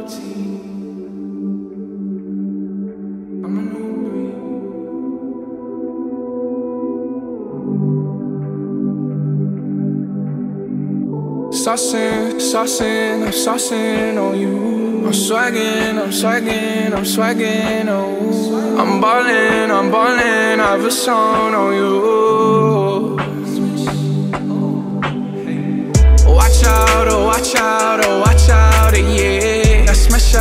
Saucing, I'm saucing on you. I'm swagging, oh. I'm ballin', I have a song on you. Watch out, oh, watch out, oh, watch out, yeah. I smash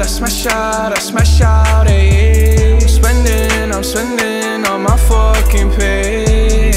out, yeah. I'm spending on my fucking pay.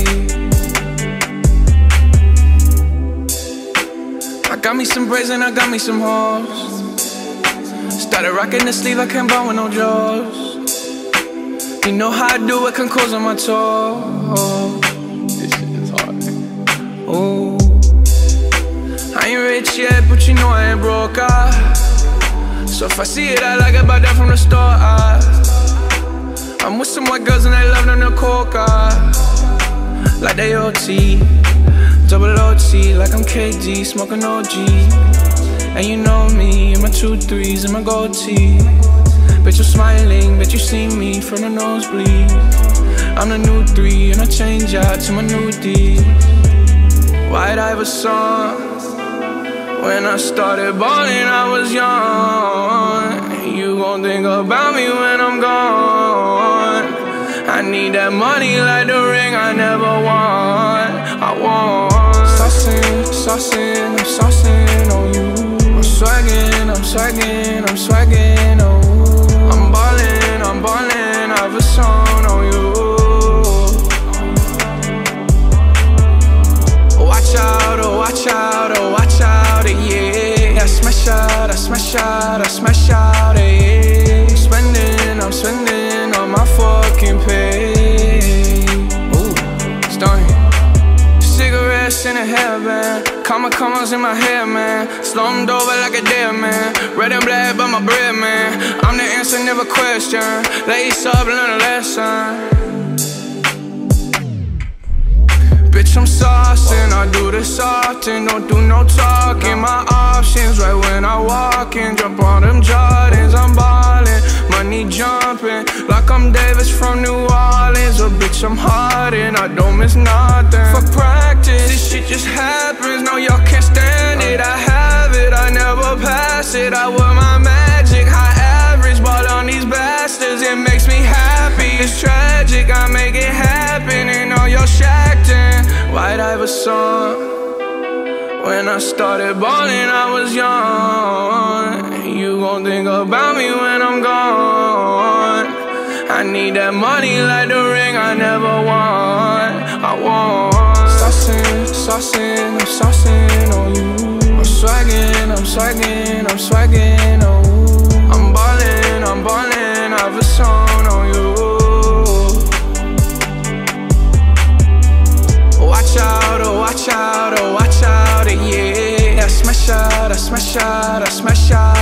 I got me some braids and I got me some hoes. Started rocking the sleeve, I can't buy with no jaws. You know how I do it, can close on my toes. This shit is hard. Ooh. I ain't rich yet, but you know I ain't broke, so if I see it, I like it, buy that from the store, I'm with some white girls and they love them to coca, like they OT, double OT, like I'm KD, smoking OG. And you know me, and my 2 3s and my gold tee. Bet you're smiling, bet you see me from the nosebleed. I'm the new 3 and I change out to my new D. White Iverson. When I started balling, I was young. You gon' think about me when I'm gone. I need that money like the ring I never won. I want saucing, I'm saucing on you. I'm swagging, oh. I'm ballin', I have a song on you. Watch out, oh, watch out, oh, watch out, yeah. I smash out, yeah. I'm spending on my fucking pay. Ooh, starting. Cigarettes in a hairband, commas in my hair, man. Slumped over like a dead man. Red and black, but my bread, man. I'm the answer, never question. Lace up, learn a lesson. Bitch, I'm saucing, I do this often. Don't do no talking, my options right when I walk in. Jump on them Jordans, I'm ballin'. Money jumping, like I'm Davis from New Orleans. Oh bitch, I'm hard and I don't miss nothing. For practice, this shit just happens. No, y'all can't stand it, I have it, I never pass it. I wear my magic, high average, ball on these bastards. It makes me happy, it's tragic, I make it happen. And all y'all shacked in White Iverson. When I started balling, I was young. You gon' think about me when I'm gone. I need that money like the ring I never won. I want saucing, I'm saucing on you. I'm swagging, oh. I'm ballin', I have a song on you. Watch out, oh, watch out, yeah. I smash out,